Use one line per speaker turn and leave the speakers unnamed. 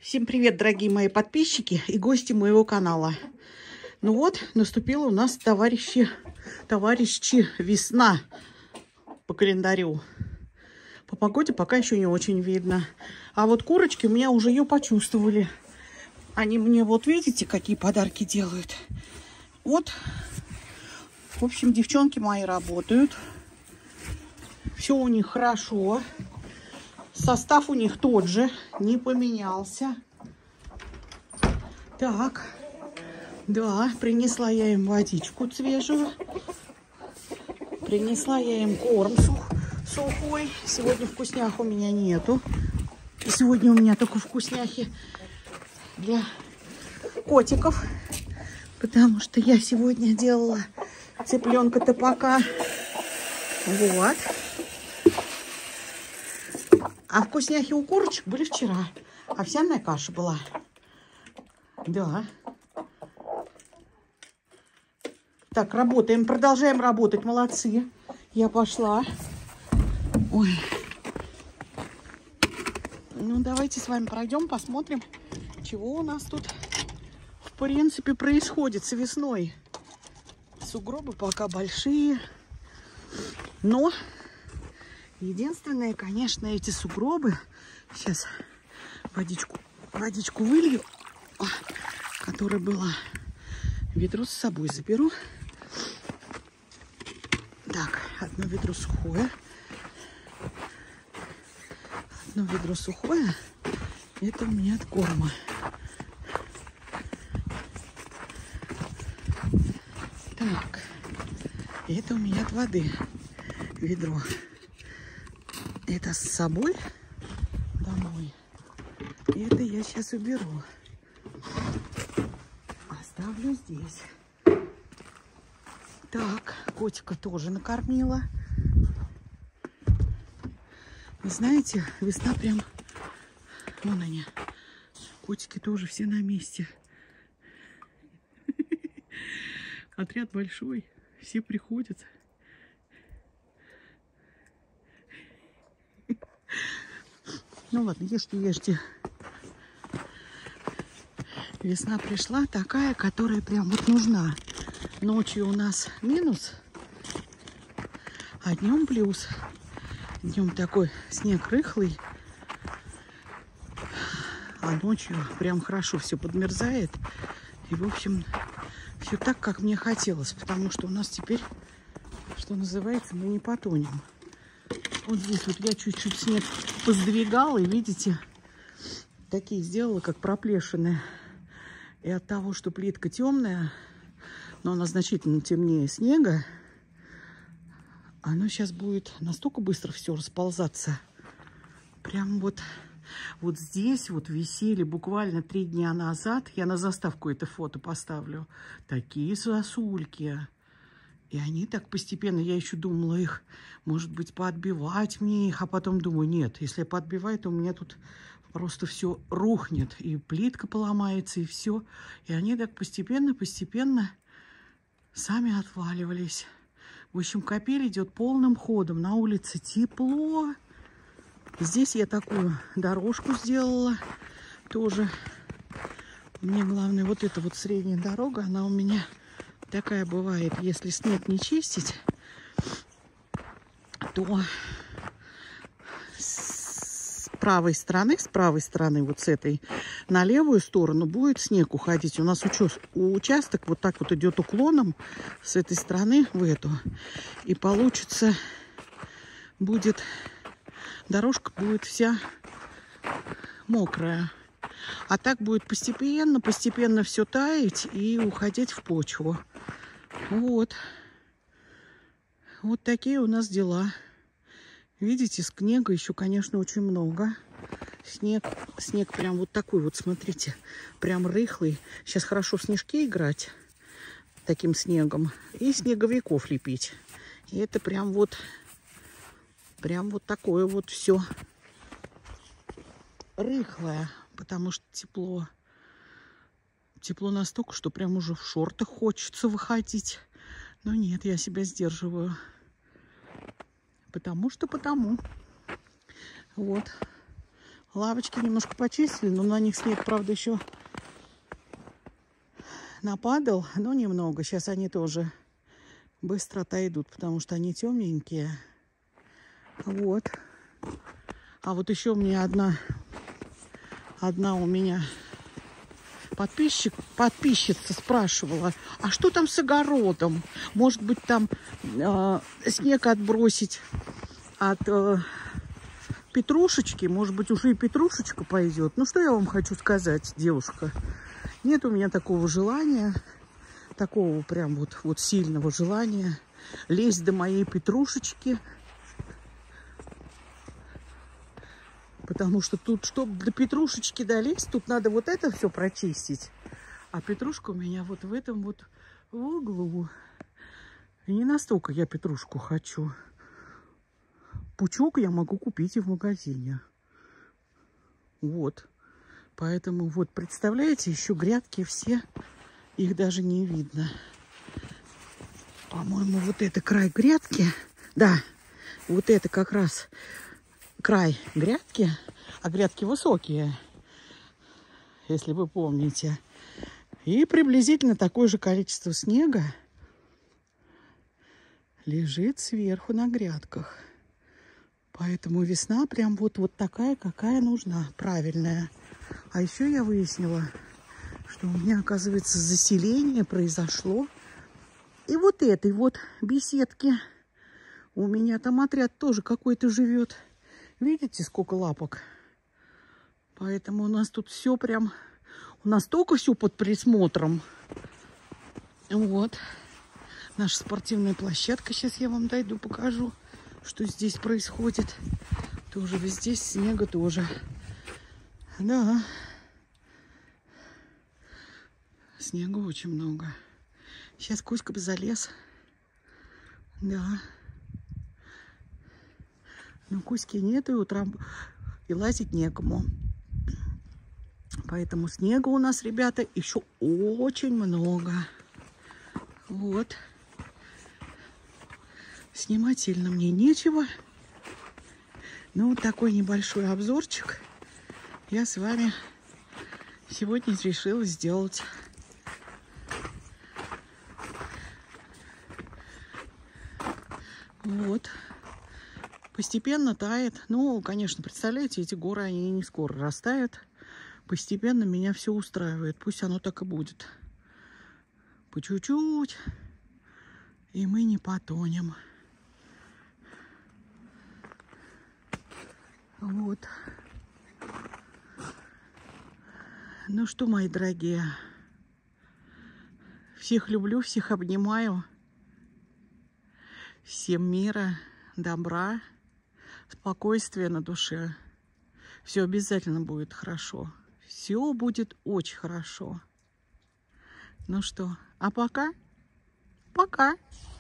Всем привет, дорогие мои подписчики и гости моего канала. Ну вот, наступила у нас, товарищи, весна по календарю. По погоде пока еще не очень видно. А вот курочки у меня уже ее почувствовали. Они мне, вот видите, какие подарки делают. Вот, в общем, девчонки мои работают. Все у них хорошо. Состав у них тот же, не поменялся. Так, да, принесла я им водичку свежую. Принесла я им корм сухой. Сегодня вкуснях у меня нету. Сегодня у меня только вкусняхи для котиков. Потому что я сегодня делала цыпленка-топака. Вот. А вкусняхи у курочек были вчера. Овсяная каша была. Да. Так, работаем. Продолжаем работать. Молодцы. Я пошла. Ой. Ну, давайте с вами пройдем, посмотрим, чего у нас тут, в принципе, происходит с весной. Сугробы пока большие. Но... единственное, конечно, эти сугробы. Сейчас водичку вылью, которая была. Ведро с собой заберу. Так, одно ведро сухое. Одно ведро сухое. Это у меня от корма. Так, это у меня от воды ведро. Это с собой домой. И это я сейчас уберу. Оставлю здесь. Так, котика тоже накормила. Вы знаете, весна прям... Вон они. Котики тоже все на месте. Отряд большой. Все приходят. Ну ладно, ешьте. Весна пришла такая, которая прям вот нужна. Ночью у нас минус, а днем плюс. Днем такой снег рыхлый, а ночью прям хорошо все подмерзает. И, в общем, все так, как мне хотелось. Потому что у нас теперь, что называется, мы не потонем. Вот здесь вот я чуть-чуть снег поздвигала, и видите, такие сделала, как проплешины. И от того, что плитка темная, но она значительно темнее снега, оно сейчас будет настолько быстро все расползаться. Прям вот здесь вот висели буквально 3 дня назад. Я на заставку это фото поставлю. Такие сосульки. И они так постепенно, я еще думала их, может быть, поотбивать мне их, а потом думаю, нет, если я поотбиваю, то у меня тут просто все рухнет, и плитка поломается, и все. И они так постепенно сами отваливались. В общем, капель идет полным ходом. На улице тепло. Здесь я такую дорожку сделала тоже. Мне главное, вот эта вот средняя дорога, она у меня... такая бывает, если снег не чистить, то с правой стороны, вот с этой, на левую сторону будет снег уходить. У нас участок вот так вот идет уклоном с этой стороны в эту. И получится, дорожка будет вся мокрая. А так будет постепенно все таять и уходить в почву. Вот. Вот такие у нас дела. Видите, снега еще, конечно, очень много. Снег прям вот такой вот, смотрите, прям рыхлый. Сейчас хорошо в снежки играть таким снегом и снеговиков лепить. И это прям вот такое вот все рыхлое. Потому что тепло. Тепло настолько, что прям уже в шортах хочется выходить. Но нет, я себя сдерживаю. Потому. Вот. Лавочки немножко почистили, но на них снег, правда, еще нападал, но немного. Сейчас они тоже быстро отойдут, потому что они темненькие. Вот. А вот еще мне одна у меня подписчица спрашивала, а что там с огородом? Может быть, там снег отбросить от петрушечки? Может быть, уже и петрушечка пойдет? Ну, что я вам хочу сказать, девушка? Нет у меня такого желания, такого прям вот сильного желания лезть до моей петрушечки. Потому что тут, чтобы до петрушечки долезть, тут надо вот это все прочистить. А петрушка у меня вот в этом вот углу. И не настолько я петрушку хочу. Пучок я могу купить и в магазине. Вот. Поэтому вот, представляете, еще грядки все, их даже не видно. По-моему, вот это край грядки. Да, вот это как раз край грядки, а грядки высокие, если вы помните. И приблизительно такое же количество снега лежит сверху на грядках. Поэтому весна прям вот такая, какая нужна, правильная. А еще я выяснила, что у меня, оказывается, заселение произошло. И вот этой вот беседки. У меня там отряд тоже какой-то живет. Видите, сколько лапок? Поэтому у нас тут все прям... У нас только все под присмотром. Вот. Наша спортивная площадка. Сейчас я вам дойду, покажу, что здесь происходит. Тоже везде снега тоже. Да. Снега очень много. Сейчас Кузька бы залез. Да. Но Кузьки нет, и утром и лазить некому. Поэтому снега у нас, ребята, еще очень много. Вот. Снимать сильно мне нечего. Ну, вот такой небольшой обзорчик я с вами сегодня решила сделать. Вот. Постепенно тает. Ну, конечно, представляете, эти горы, они не скоро растают. Постепенно меня все устраивает. Пусть оно так и будет. По чуть-чуть. И мы не потонем. Вот. Ну что, мои дорогие. Всех люблю, всех обнимаю. Всем мира, добра, спокойствия на душе. Все обязательно будет хорошо. Все будет очень хорошо. Ну что, а пока? Пока.